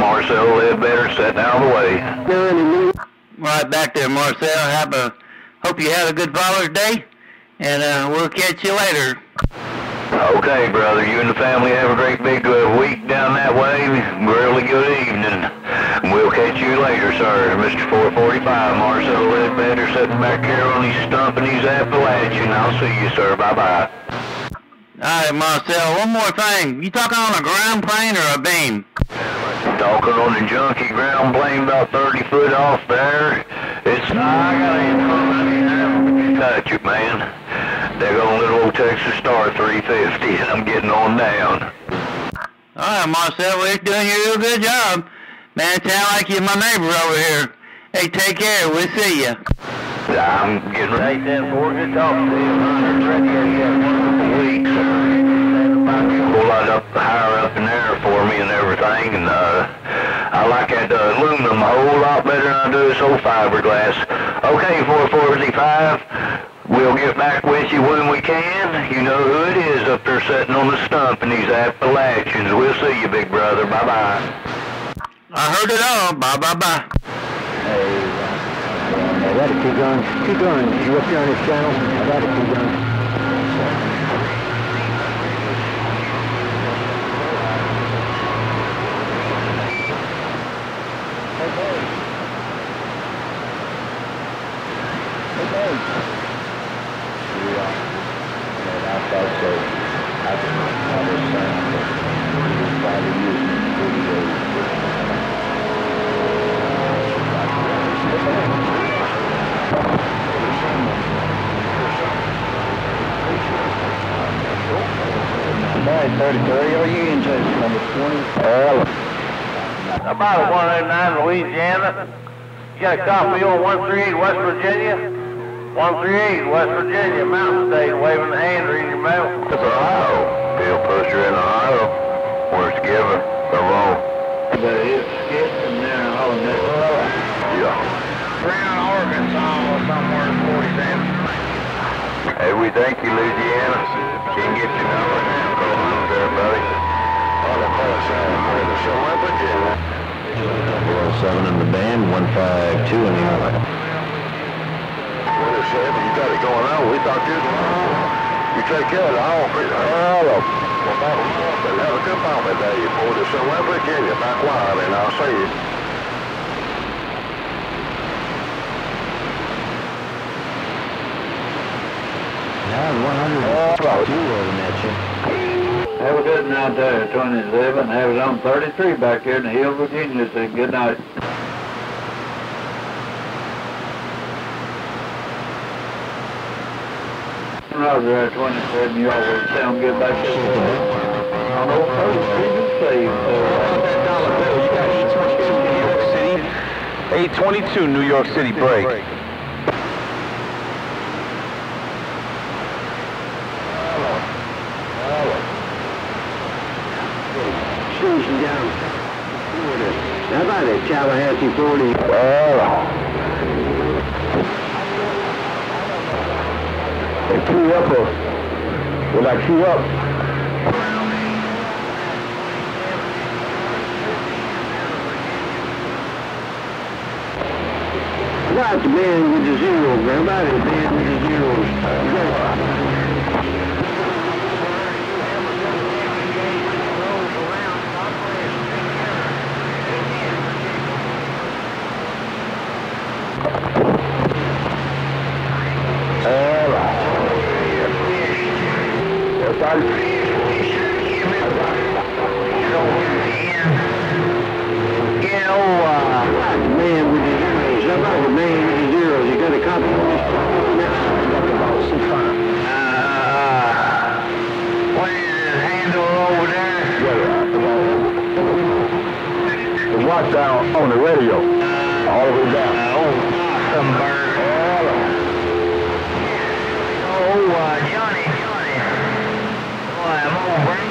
Marcel Ledbetter setting out of the way. Right back there, Marcel. Hope you have a good Father's Day, and we'll catch you later. Okay, brother. You and the family have a great big week down that way. Really good evening. We'll catch you later, sir. Mr. 445, Marcel Ledbetter sitting back here on his stump and his Appalachian. I'll see you, sir. Bye-bye. All right, Marcel, one more thing. You talking on a ground plane or a beam? Talking on a junky ground plane about 30 foot off there. I got it. Touch it, man. They're going little old Texas Star 350, and I'm getting on down. All right, Marcel, we're doing you a real good job. Man, it sounds like you're my neighbor over here. Hey, take care. We'll see you. I'm getting ready. Hey, 10-4, good talking to you. I'm ready to get a week, sir. A whole lot up higher up in there for me and everything, and I like that aluminum a whole lot better than I do this old fiberglass. Okay, 445, we'll get back with you when we can. You know who it is up there sitting on the stump in these Appalachians. We'll see you, big brother. Bye-bye. I heard it all. Bye-bye-bye. Hey, I got it, keep going. Keep going. You up here on this channel? I got it, keep going. Alright, 33, are you in number 20? About 109 Louisiana. You got a copy on 138 West Virginia? 138 West Virginia, Mountain State, waving the hand, reading your mail. It's Ohio. Bill Pusher in Ohio. Where's Giver? They're wrong. But it's getting there, Yeah. Brown, Arkansas, somewhere 47. Hey, we thank you, Louisiana. Can get your number now. Call on there, buddy. On the bus, where the show up again. 7 in the band, 152 in the other. What is that? You got it going on. We thought you take care of the whole hello. Well, have a good moment there. You pulled us somewhere, Virginia, back wild, and I'll see you. Now 102 over at you. Have a good night there, 27. Have it on 33 back here in the Hill, Virginia. Say good night. Roger there, 27. You all will sound good back there. On old 33, you saved. $100 bill. You got 822 New York City break. Shooting down. How about that Tallahassee 40? They queue up will I queue up? About the band with the zeros, man. About it, band with the zeros. Man with the zeros. How about the man with the zeros? You got a copy of this? What is this handle over there? The watch down on the radio. All the way down. Awesome bird. Johnny. Boy, I'm over.